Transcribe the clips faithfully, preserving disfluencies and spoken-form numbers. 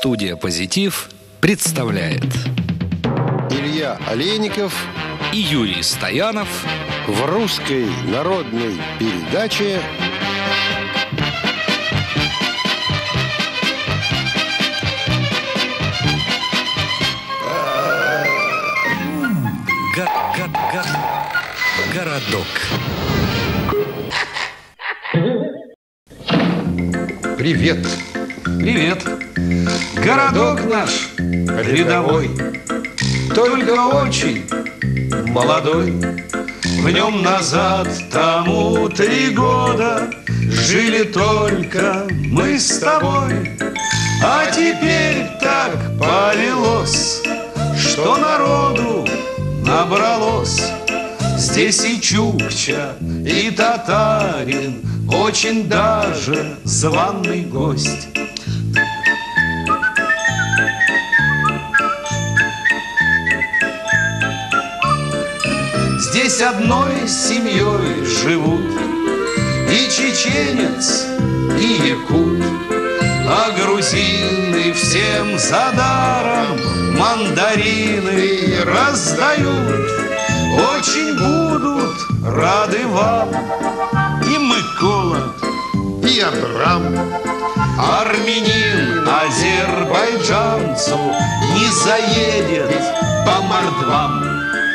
Студия «Позитив» представляет Илья Олейников и Юрий Стоянов в русской народной передаче «Городок». Привет. Привет. Городок наш рядовой, только очень молодой. В нем назад тому три года жили только мы с тобой. А теперь так повелось, что народу набралось. Здесь и чукча, и татарин, очень даже званый гость. Здесь одной семьей живут и чеченец, и якут, а грузины всем за даром мандарины раздают. Очень будут рады вам и Микола, и Абрам. Армянин азербайджанцу не заедет по мордвам.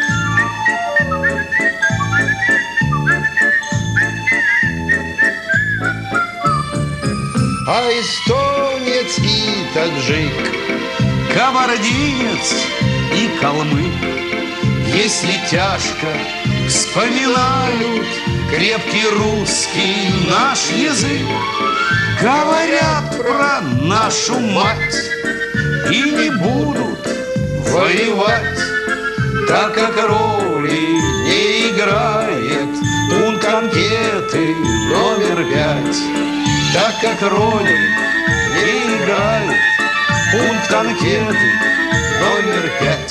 А эстонец и таджик, кабардинец и калмык, если тяжко вспоминают крепкий русский наш язык, говорят про нашу мать и не будут воевать, так как роли не играет пункт анкеты номер пять. Так как роли не играет пункт анкеты номер пять.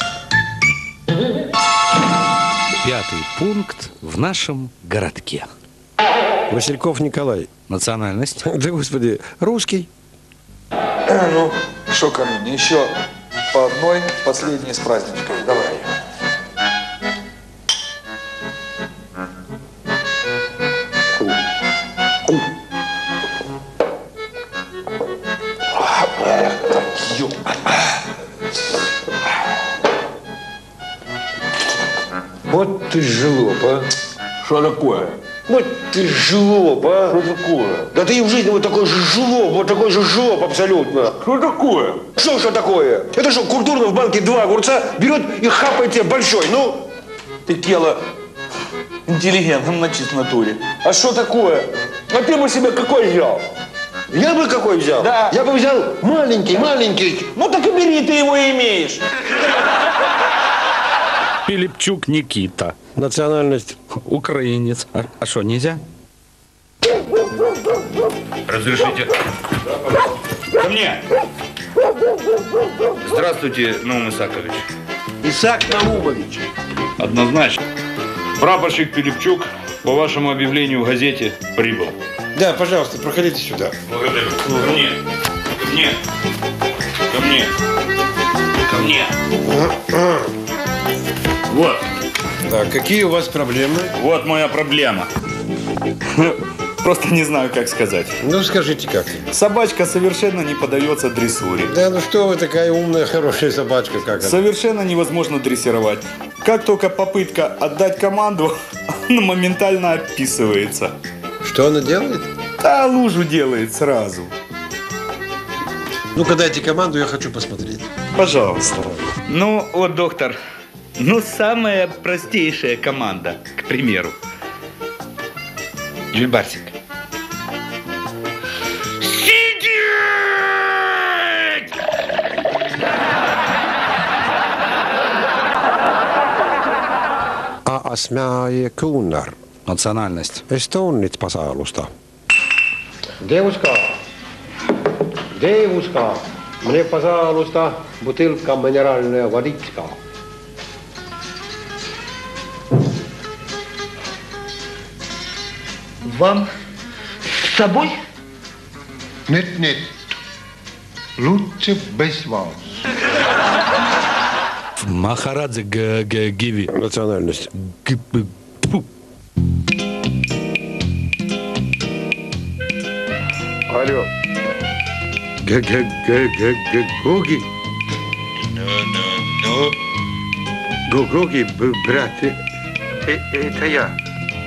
Пятый пункт в нашем городке. Васильков Николай. Национальность? Да, господи, русский. Ну, что ко мне? Еще по одной, последней с праздничком. Давай. Вот ты жлоб, а? Что такое? Вот ты жлоб, а? Что такое? Да ты и в жизни вот такой же жлоб, вот такой же жлоб абсолютно. Что такое? Что, что такое? Это что, культурно в банке два огурца берет и хапает тебе большой, ну? Ты, Кела, интеллигентом на чистотуре. А что такое? А ты бы себе какой взял? Я бы какой взял? Да. Я бы взял маленький, маленький. Ну так и бери, ты его имеешь. Пилипчук Никита. Национальность. Украинец. А что, нельзя? Разрешите? Ко мне! Здравствуйте, Наум Исакович. Исаак Наумович. Однозначно. Прапорщик Пилипчук по вашему объявлению в газете прибыл. Да, пожалуйста, проходите сюда. Благодарю. Ко мне. Ко мне. Ко мне. Ко мне. Вот. Так, какие у вас проблемы? Вот моя проблема. Просто не знаю, как сказать. Ну, скажите как. Собачка совершенно не поддается дрессуре. Да ну что вы, такая умная, хорошая собачка, как она? Совершенно невозможно дрессировать. Как только попытка отдать команду, она моментально описывается. Что она делает? Да, лужу делает сразу. Ну-ка, дайте команду, я хочу посмотреть. Пожалуйста. Ну, вот, доктор, ну, самая простейшая команда, к примеру. Джульбарсик. Сидеть! А осмяе куннар. Национальность. Эстоннит пожалуйста. Девушка, девушка, мне, пожалуйста, бутылка минеральная водичка. Вам с собой? Нет, нет. Лучше без вас. Махарадзе г- г- Гиви. Национальность. Г- п- пфу. Алло. Гоги. Гоги, брат, это я.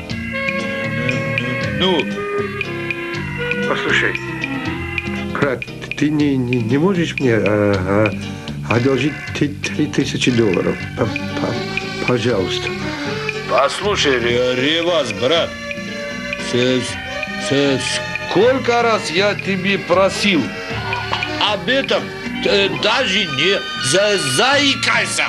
Ну, Послушай, брат, ты не, не, не можешь мне а, а, одолжить три три тысячи долларов? П- п- Пожалуйста. послушай, Ре- Реваз, брат, с- с- сколько раз я тебе просил об этом, э, даже не за- заикайся.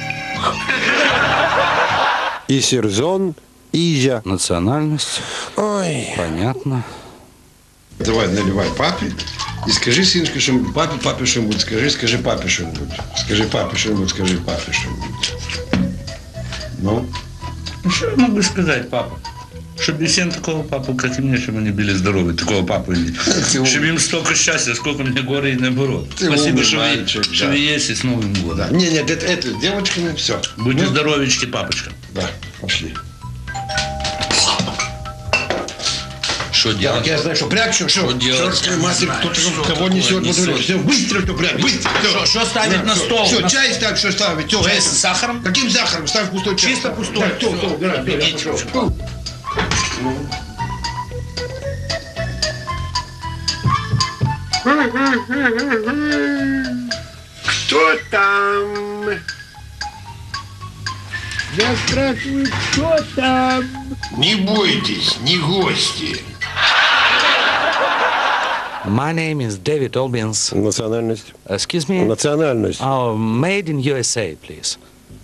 И Серзон, Изя. Национальность. Ой. Понятно. Давай, наливай папе и скажи, сыночка, что-нибудь. Папе, папе что-нибудь скажи, скажи папе что-нибудь. Скажи папе что-нибудь, скажи папе что-нибудь. Ну? Ну, что я могу сказать, папа? Чтобы всем такого папу, как и мне, чтобы они были здоровы, такого папу иметь. Чтобы им столько счастья, сколько мне горе и наоборот. Ты Спасибо, умный что вы, мальчик, что да. вы есть, и с Новым годом. Да. Не, нет, это, это с девочками все. Будьте здоровички, папочка. Да, пошли. Что делать? Я знаю, что прячу, что, делать? что, мастер, кто-то кого несет, несет? все, быстро все прячь, быстро. Что- что ставить на стол? Все, На- чай ставь, что ставить, все. Чай с сахаром? Каким сахаром? Ставь пустой чай. Чисто пустой. Да, все, Всё. все, да, да, Бегите. пошел. Кто там? Я спрашиваю, кто там? Не бойтесь, не гости. My name is David Olbins. Национальность. Excuse me? Национальность. Oh, made in ю эс эй, please.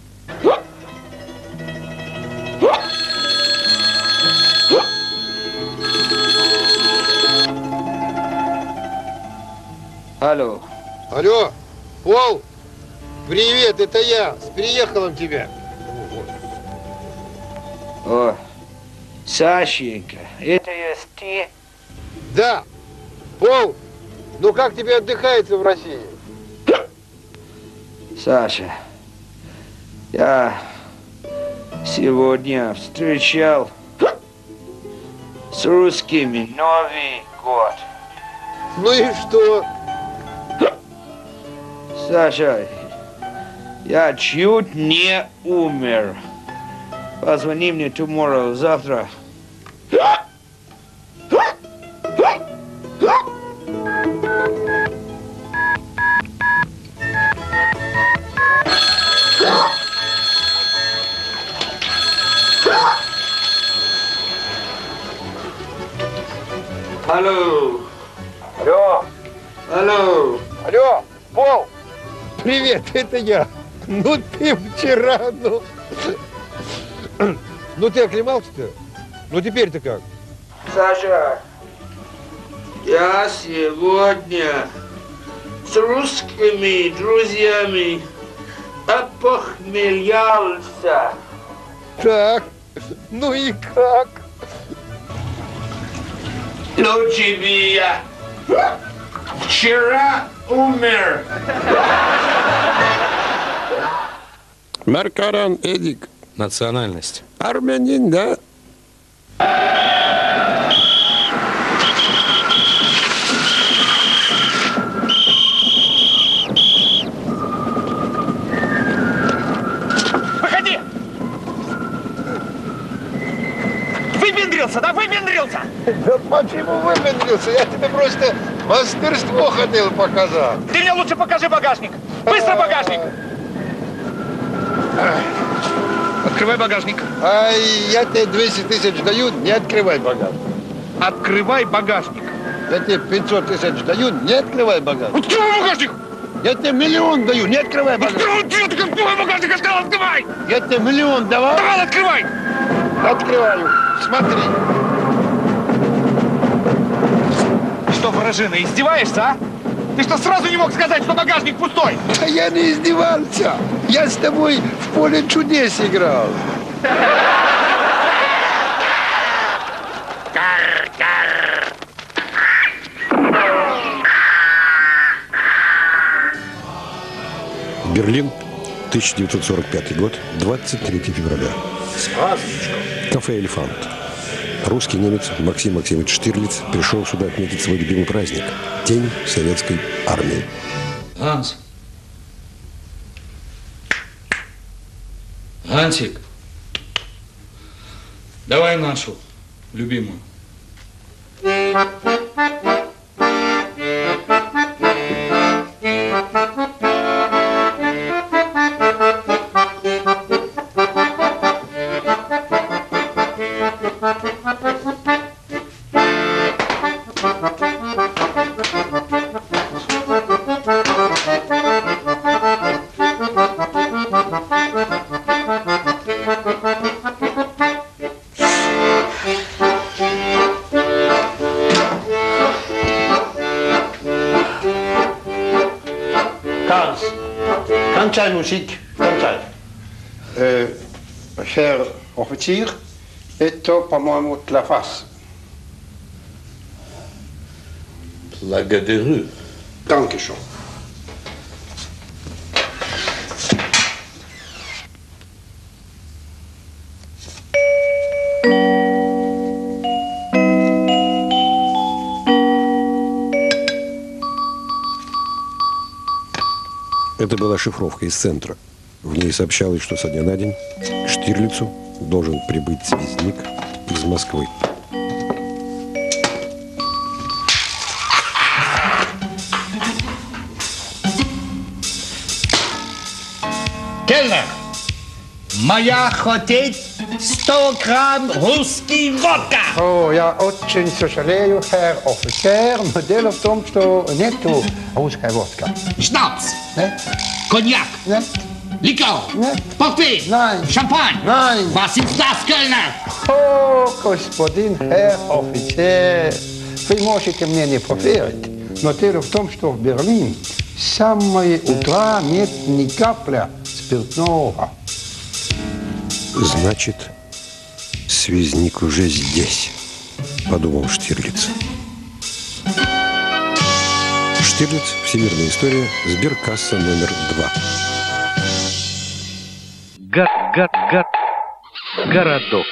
Алло. Алло, Пол, привет, это я, с приехалом тебя. О, Сашенька, это есть ты? Да, Пол, ну как тебе отдыхается в России? Саша, я сегодня встречал с русскими Новый год. Ну и что? Саша, я чуть не умер. Позвони мне tomorrow, завтра. Алло. Алло, Алло. алло, Пол, привет, это я. Ну ты вчера, ну... Ну ты оклемался-то? Ну теперь-то как? Саша, я сегодня с русскими друзьями опохмелялся. Так, ну и как? Лучше бы я вчера умер. Маркаран Эдик, Национальность. армянин, да? Выходи! Выпендрился, да выпендрился! Да почему выпендрился? Я тебе просто мастерство хотел показать. Ты мне лучше покажи багажник! Быстро багажник! Открывай багажник. А я тебе двести тысяч даю, не открывай багажник. Открывай багажник. Я тебе пятьсот тысяч даю, не открывай багажник. Открывай багажник! Я тебе миллион даю, не открывай багажник. Открывай, ты открывай багажник, я сказал, открывай! Я тебе миллион давал, Давай, открывай! открываю. Смотри. Что, вражина, издеваешься, а? Ты что, сразу не мог сказать, что багажник пустой? Да я не издевался. Я с тобой в поле чудес играл. Берлин, тысяча девятьсот сорок пятый год, двадцать третьего февраля. Кафе «Элефант». Русский немец Максим Максимович Штирлиц пришел сюда отметить свой любимый праздник – День Советской Армии. Ганс. Гансик. Давай нашу любимую. Кончай, мужик, кончай. Э, Herr Offizier, это, по-моему, Тлафас. Благодарю. Dankeschön. Это была шифровка из центра. В ней сообщалось, что со дня на день к Штирлицу должен прибыть связник из Москвы. Кельнер, моя хотеть сто грамм русский водка. О, я очень сожалею, Herr Officer, но дело в том, что нету русской водки. Шнапс, Нет? коньяк, Нет? ликер, Нет. портвейн, Nein. шампань. Nein. Was ist das, Кельнер? О, господин Herr Officer, вы можете мне не поверить, но дело в том, что в Берлине с самого утра нет ни капля спиртного. Значит, связник уже здесь, подумал Штирлиц. Штирлиц, всемирная история, сберкасса номер два. Гад, гад, гад, городок.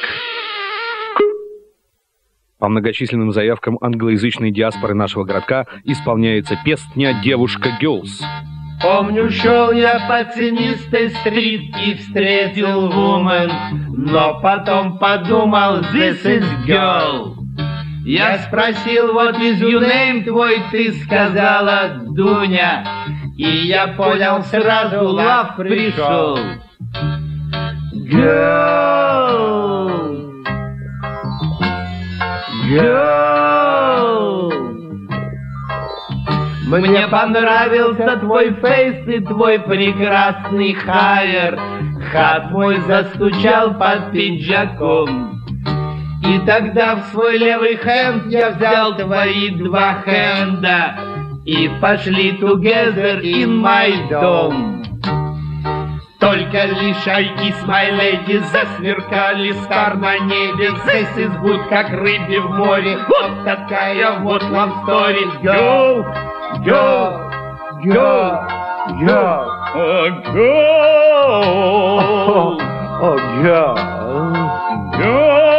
По многочисленным заявкам англоязычной диаспоры нашего городка исполняется песня «Девушка Гёлс». Помню, шел я по тенистой стрит и встретил вумен, но потом подумал, this is girl. Я спросил, what is your name твой, ты сказала, Дуня, и я понял сразу, love пришел. Girl, girl. Мне понравился твой фейс и твой прекрасный хайер. Хат мой застучал под пиджаком. И тогда в свой левый хенд я взял твои два хенда и пошли together in my дом. Только лишь I kiss my lady, засверкали стар на небе. This is good, как рыбе в море. Вот такая вот love story. Go, go, go, go. Oh, go. Oh, oh, go. Go.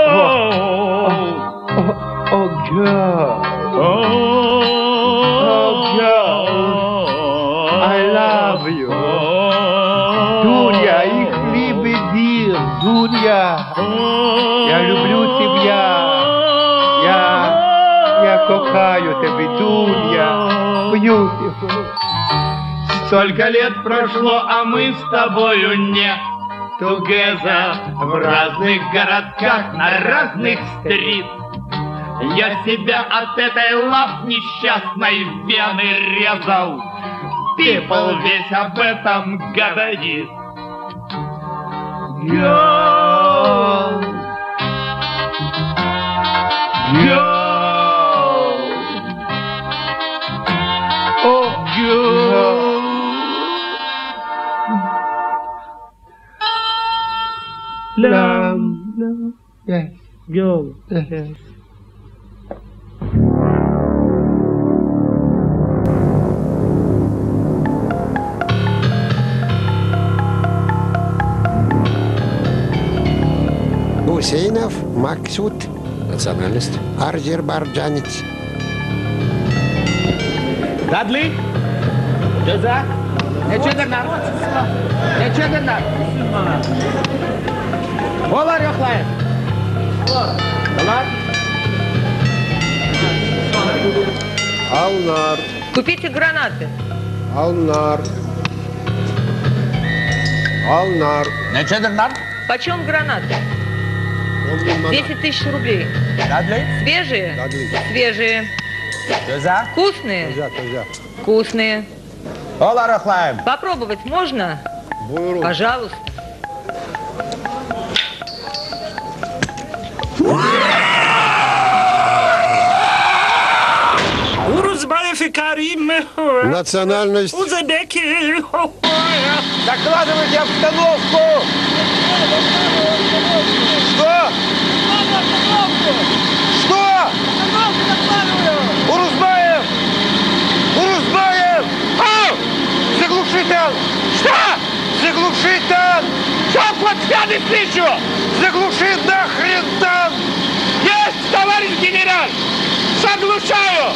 Oh, oh, oh, go. Oh, oh, go. I love you. Дуня, их liebe dir, Дуня. Я люблю тебя. Я, я кохаю тебя, Дуня. Beautiful. Столько лет прошло, а мы с тобою не together. В разных городках, на разных стрит. Я себя от этой лав несчастной вены резал. People весь об этом говорит. Girl, girl, oh girl. Love, love, yes, girl, yes. Хусейнов Максут. Национальность? Азербайджанец. Дадли? Джаза? Нечедернар? Нечедернар? Олар Йохлаев? Олар? Алнар. Купите гранаты. Алнар. Алнар. Нечедернар? Почем гранаты? Десять тысяч рублей. Дадли? Свежие? Дадли. Свежие. Джаза? Вкусные? Таза, таза. Вкусные. Олар Йохлаев? Попробовать можно? Буйру. Пожалуйста. Урузбаев и Карим. Национальность? Узбеки. Докладывайте обстановку! Что? Что? Урузбаев! Урузбаев! Ау! Заглушитель! Что? Заглушитель! Что, плацканы слышу? Заглуши нахрен там! Есть, товарищ генерал! Заглушаю!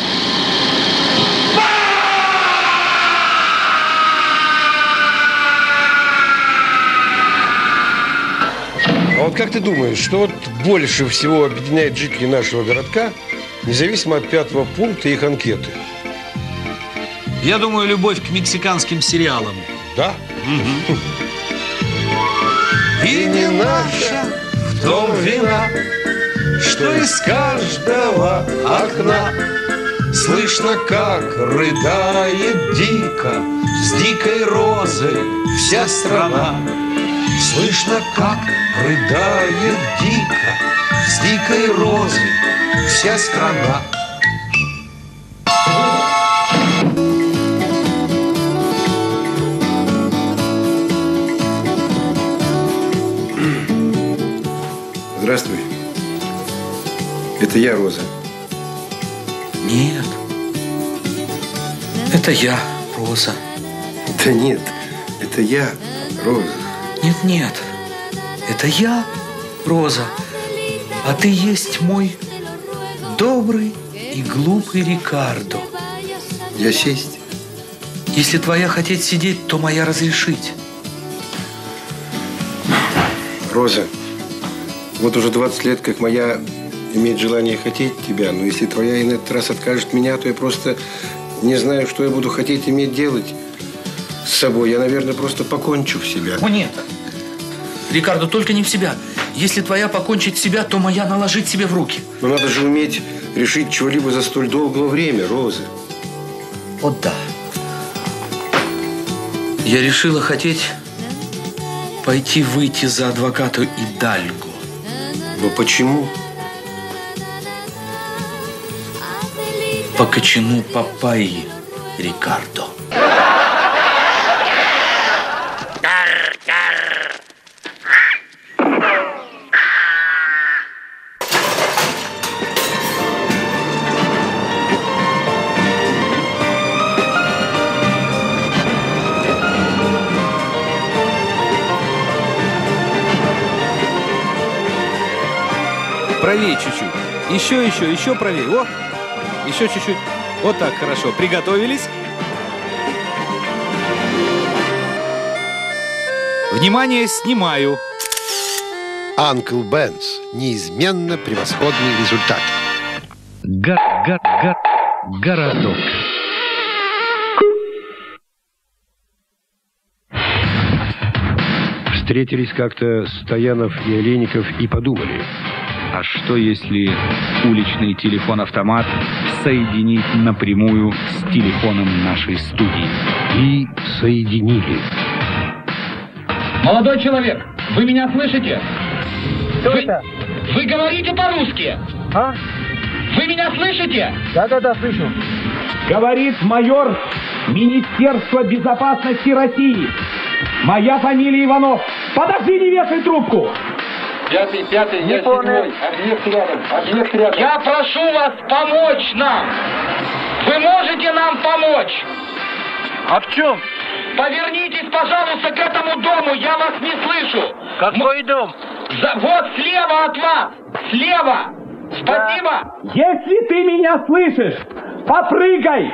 А вот как ты думаешь, что вот больше всего объединяет жителей нашего городка, независимо от пятого пункта их анкеты? Я думаю, любовь к мексиканским сериалам. Да? Угу. И не наша в том вина, что из каждого окна слышно, как рыдает дико с дикой розой вся страна. Слышно, как рыдает дико с дикой розой вся страна. Здравствуй. Это я, Роза. Нет. Это я, Роза. Да нет, это я, Роза. Нет, нет. Это я, Роза. А ты есть мой добрый и глупый Рикардо. Я сесть? Если твоя хотеть сидеть, то моя разрешить. Роза, вот уже двадцать лет, как моя имеет желание хотеть тебя, но если твоя и на этот раз откажет меня, то я просто не знаю, что я буду хотеть иметь делать с собой. Я, наверное, просто покончу в себя. О, нет. Рикардо, только не в себя. Если твоя покончить себя, то моя наложить себе в руки. Но надо же уметь решить чего-либо за столь долгое время, Роза. Вот да. Я решила хотеть пойти выйти за адвоката Идальго. Но почему? По кочану папайи, Рикардо. Правее чуть-чуть. Еще, еще, еще правее. О, еще чуть-чуть. Вот так, хорошо. Приготовились. Внимание, снимаю. Анкл Бенс. Неизменно превосходный результат. Гад, гад, гад, городок. Встретились как-то Стоянов и Олейников и подумали. А что если уличный телефон-автомат соединить напрямую с телефоном нашей студии? И соединили. Молодой человек, вы меня слышите? Что вы, это? Вы говорите по-русски? А? Вы меня слышите? Да-да-да, слышу. Говорит майор Министерства безопасности России. Моя фамилия Иванов. Подожди, не вешай трубку. Пятый, пятый, я седьмой. Объект рядом, объект рядом. Я прошу вас помочь нам. Вы можете нам помочь? А в чем? Повернитесь, пожалуйста, к этому дому. Я вас не слышу. Какой дом? За, вот слева от вас! Слева! Спасибо! Если ты меня слышишь, попрыгай!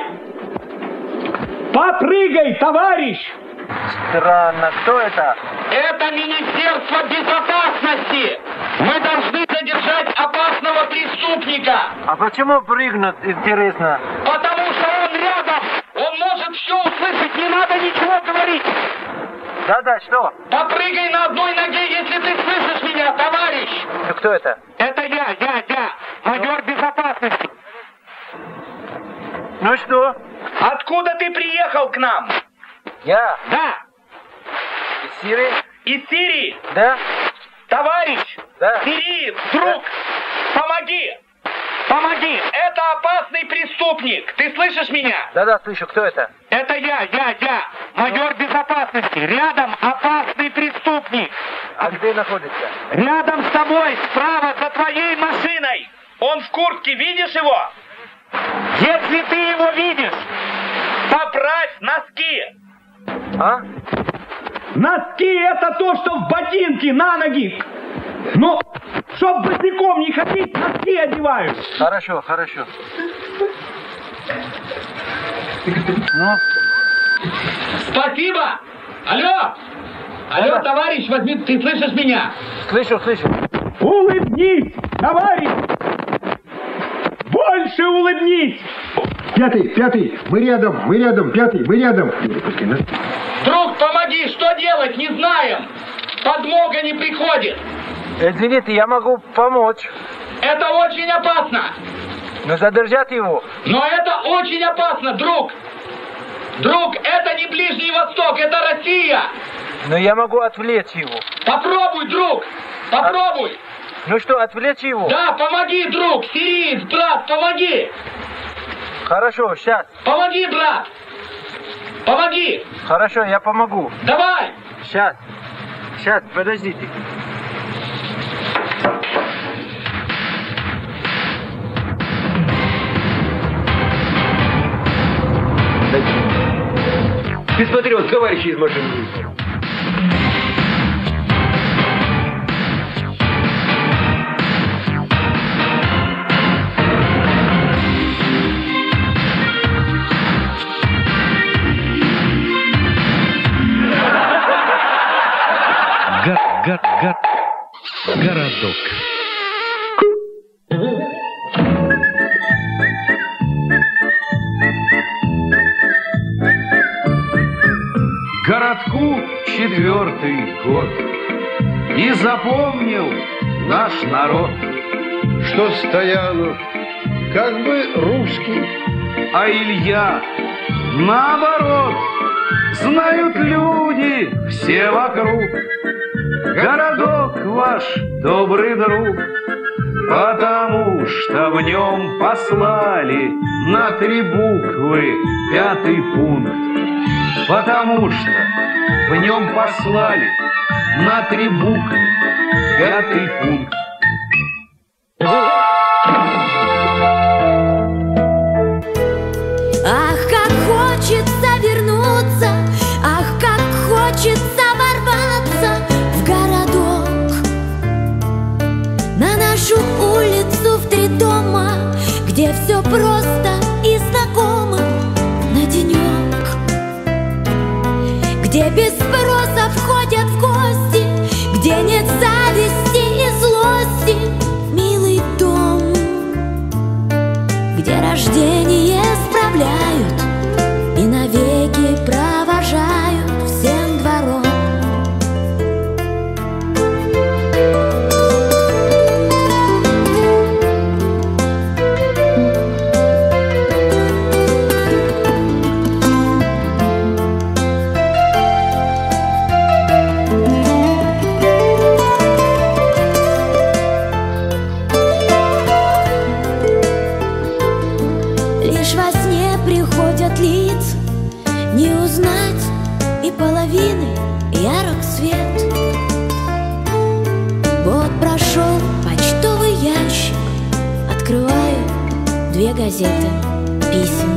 Попрыгай, товарищ! Странно, кто это? Это Министерство безопасности! Мы должны задержать опасного преступника! А почему прыгнут, интересно? Потому что он рядом! Он может все услышать, не надо ничего говорить! Да-да, что? Попрыгай на одной ноге, если ты слышишь меня, товарищ! Ну, кто это? Это я, я, я, майор безопасности. Ну что? Откуда ты приехал к нам? Я? Да. Из Сирии? Из Сирии? Да. Товарищ! Да. Сириец, друг! Да. Помоги! Помоги! Это опасный преступник! Ты слышишь меня? Да-да, слышу. Кто это? Это я, я, я! Майор безопасности! Рядом опасный преступник! А где находится? Рядом с тобой, справа, за твоей машиной! Он в куртке, видишь его? Если ты его видишь, поправь носки! А? Носки — это то, что в ботинки, на ноги! Ну, чтоб босиком не ходить, носки одевают! Хорошо, хорошо. Ну? Спасибо! Алло! Алло, товарищ, возьми, ты слышишь меня? Слышу, слышу. Улыбнись, товарищ! Больше улыбнись! Пятый, пятый, мы рядом, мы рядом, пятый, мы рядом. Друг, помоги, что делать, не знаем! Подмога не приходит! Извините, я могу помочь. Это очень опасно! Но задержать его. Но это очень опасно, друг! Друг, это не Ближний Восток, это Россия! Но я могу отвлечь его. Попробуй, друг! Попробуй! От... Ну что, отвлечь его? Да, помоги, друг! Сириец, брат, помоги! Хорошо, сейчас. Помоги, брат! Помоги! Хорошо, я помогу. Давай! Сейчас. Сейчас, подождите. Ты смотри, вот товарищи из машины. Гар, гар, гар, городок. Городку четвертый год, и запомнил наш народ, что Стоянов как бы русский, а Илья наоборот. Знают люди все вокруг, городок ваш добрый друг, потому что в нем послали на три буквы пятый пункт. Потому что в нем послали на три буквы пятый пункт. Ах, как хочется вернуться, ах, как хочется ворваться в городок, на нашу улицу в три дома, где все просто и знакомо на денек, где без спроса входят в гости, где нет зависти и злости, милый дом, где рождение справляют и навеки провожают всем двором. Лишь во сне приходят лица, не узнать и половины ярок свет. Вот прошел почтовый ящик, открываю две газеты, писем.